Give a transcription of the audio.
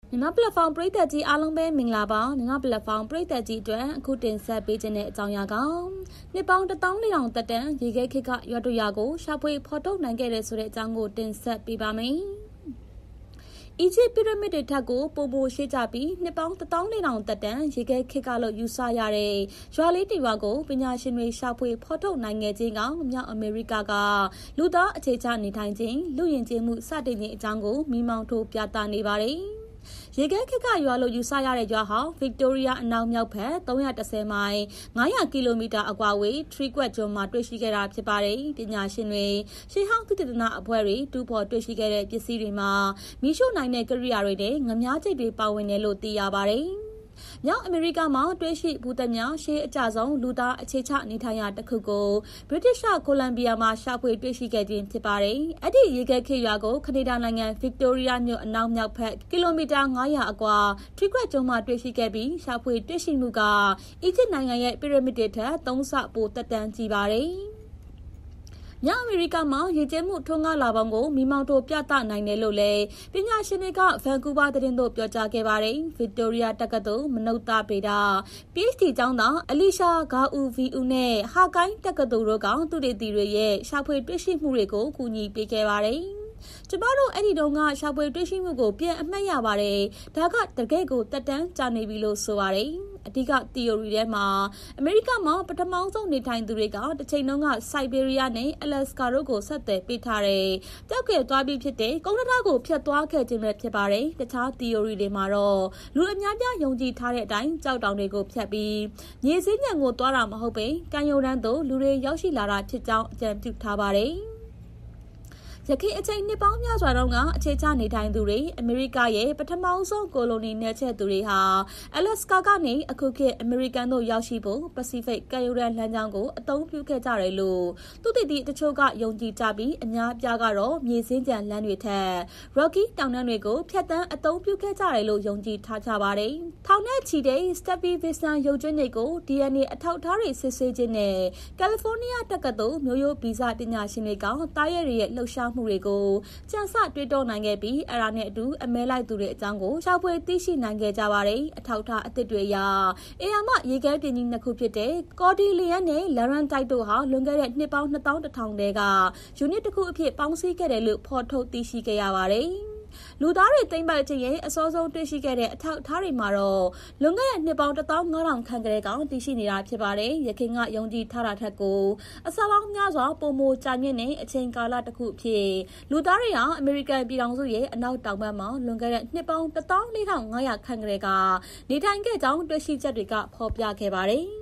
မြန်မာပလက်ဖောင်းပရိသတ်ကြီးအားလုံးပဲမင်္ဂလာပါမြန်မာပလက်ဖောင်းပရိသတ်ကြီးအတွက်အခုတင်ဆက်ပေးခြင်းတဲ့အကြောင်းအရာကနှစ်ပေါင်း1400တက်တန်ရေခဲခေတ်ကရွာတို့ရွာကိုရှာဖွေဖော်ထုတ်နိုင်ခဲ့တဲ့ဆိုတဲ့အကြောင်းကိုတင်ဆက်ပေးပါမယ်။အီဂျစ်ပီရမစ်တွေထက်ကိုပိုရှိကြပြီးနှစ်ပေါင်း1400တက်တန်ရေခဲခေတ်ကလို့ယူဆရတဲ့ရွာလေးတစ်ရွာကိုပညာရှင်တွေရှာဖွေဖော်ထုတ်နိုင်ခဲ့ခြင်းကမြောက်အမေရိကကလူသားအခြေချနေထိုင်ခြင်းလူယဉ်ကျေးမှုစတင်ခြင်းအကြောင်းကိုမိမောင်းထိုးပြသနေပါတယ်။ရေခဲခေတ်ကရွာလို့ယူဆရတဲ့ရွာဟောင်းဗစ်တိုးရီးယားအနောက်မြောက်ဘက်310မိုင်900ကီလိုမီတာအကွာဝေးထရီကွက်ကျွန်းမှာတွေ့ရှိခဲ့တာဖြစ်ပါတယ်။ပညာရှင်တွေရှေးဟောင်းသုတေသနအဖွဲ့တွေတူဖော်တွေ့ရှိခဲ့တဲ့ပစ္စည်းတွေမှာမီးရှို့နိုင်တဲ့ကိရိယာတွေနဲ့ငမြားကျိတ်တွေပါဝင်တယ်လို့သိရပါတယ်။မြောက်အမေရိကမှာတွေ့ရှိဘူသက်များရှေးအကြဆုံးလူသားအခြေချနေထိုင်ရာတစ်ခုကိုဗြိတိရှ်ကိုလံဘီယာမှာရှာဖွေတွေ့ရှိခဲ့ခြင်းဖြစ်ပါတယ်။အဲ့ဒီရေခဲခေတ်ရွာကိုကနေဒါနိုင်ငံဗစ်တိုးရီးယားမြို့အနောက်မြောက်ဘက်ကီလိုမီတာ900အကွာထရီကွက်ကျွန်းမှာတွေ့ရှိခဲ့ပြီးရှာဖွေတွေ့ရှိမှုကအီဂျစ်နိုင်ငံရဲ့ပီရမစ်တွေထက်3ဆပိုတက်တန်းကြီးပါတယ်။မြောက်အမေရိကမှာရေကျဲမှုထွန်းကားလာပေါင်းကိုမိမောင်းထိုးပြသနိုင်တယ်လို့လည်းပညာရှင်တွေကဗန်ကူးဗားသတင်းတို့ပြောကြားခဲ့ပါတယ်။ဗစ်တိုးရီးယားတက္ကသိုလ်မနုဿဗေဒ PhD ကျောင်းသားအလီရှာဂါအူဗီဦးနဲ့ဟာကိုင်းတက္ကသိုလ်တို့ကသူတေသီတွေရဲ့ရှာဖွေတွေ့ရှိမှုတွေကိုကူညီပေးခဲ့ပါတယ်။ကျမတို့အဲ့ဒီတုန်းကရှာဖွေတွေ့ရှိမှုကိုပြန်အမှတ်ရပါတယ်။ဒါကတကယ့်ကိုတက်တန်းကြာနေပြီလို့ဆိုပါတယ်။အဓိက theory ထဲမှာအမေရိကမှာပထမဆုံးနေထိုင်သူတွေကတစ်ချိန်လုံးကဆိုက်ဘေးရီးယားနဲ့အလက်စကာတို့ကိုဆက်သွယ်ပေးထားတယ်။တောက်ခဲ့သွားပြီးဖြစ်တဲ့ကုန်းထားကိုဖျက်သွားခဲ့ခြင်းပဲဖြစ်ပါတယ်။တခြား theory တွေမှာတော့လူအများပြယုံကြည်ထားတဲ့အတိုင်းကြောက်တောင်တွေကိုဖျက်ပြီးမြေစင်းညံကိုသွားတာမဟုတ်ပဲကံယုံတန်းသို့လူတွေရောက်ရှိလာတာဖြစ်ကြောင်းအကြံပြုထားပါတယ်။ရခိုင်အချိန်နှစ်ပေါင်းများစွာတုန်းကအခြေချနေထိုင်သူတွေအမေရိကရဲ့ပထမဆုံးကိုလိုနီနယ်ချဲ့သူတွေဟာအလက်စကာကနေအခုခေတ်အမေရိကန်တို့ရောက်ရှိဖို့ပစိဖိတ်ကမ်းရိုးတန်းလမ်းကြောင်းကိုအသုံးပြုခဲ့ကြတယ်လို့သူတည်တချို့ကယုံကြည်ကြပြီးအများပြားကတော့မြေစင်းကြံလမ်းတွေထက် Rocky တောင်တန်းတွေကိုဖျက်ဆီးအသုံးပြုခဲ့ကြတယ်လို့ယုံကြည်ထားကြပါတယ်။ထောင်နဲ့ချီတဲ့ Stevie Wilson ရုပ်ကြွင်းတွေကို DNA အထောက်အထားတွေစစ်ဆေးခြင်းနဲ့ကယ်လီဖိုးနီးယားတက္ကသိုလ်မျိုးရိုးဗီဇပညာရှင်တွေကတားရဲတွေရဲ့လှုပ်ရှားမှုတွေကိုကြံစတွေ့တော့နိုင်ခဲ့ပြီးအဲ့ဒါနဲ့အတူအမဲလိုက်သူတွေအကြောင်းကိုရှာဖွေသိရှိနိုင်ခဲ့ကြပါတယ်အထောက်အထားအသစ်တွေအရအေယာမရေခဲပြင်းကြီးနှစ်ခုဖြစ်တဲ့ကော်ဒီလီယန်နဲ့လရန်တိုက်တို့ဟာလွန်ခဲ့တဲ့နှစ်ပေါင်း2100တဲကယူနစ်တစ်ခုအဖြစ်ပေါင်းစည်းခဲ့တယ်လို့ဖော်ထုတ်သိရှိခဲ့ရပါတယ်လူသားတွေသိမ့်ပိုက်ခြင်းရဲ့အစောဆုံးတွေ့ရှိခဲ့တဲ့အထောက်အထားတွေမှာတော့လွန်ခဲ့တဲ့နှစ်ပေါင်း15000ခန့်ကလေးကသိရှိနေတာဖြစ်ပါတယ်။ရခိုင်ကယုံကြည်ထားတာထက်ကိုအစပေါင်းများစွာပုံမကြာမြင့်တဲ့အချိန်ကာလတစ်ခုအဖြစ်လူသားတွေဟာအမေရိကန်ပြည်ထောင်စုရဲ့အနောက်တောင်ဘက်မှာလွန်ခဲ့တဲ့နှစ်ပေါင်း14500ခန့်ကလေးကနေထိုင်ခဲ့ကြောင်းတွေ့ရှိချက်တွေကဖော်ပြခဲ့ပါတယ်။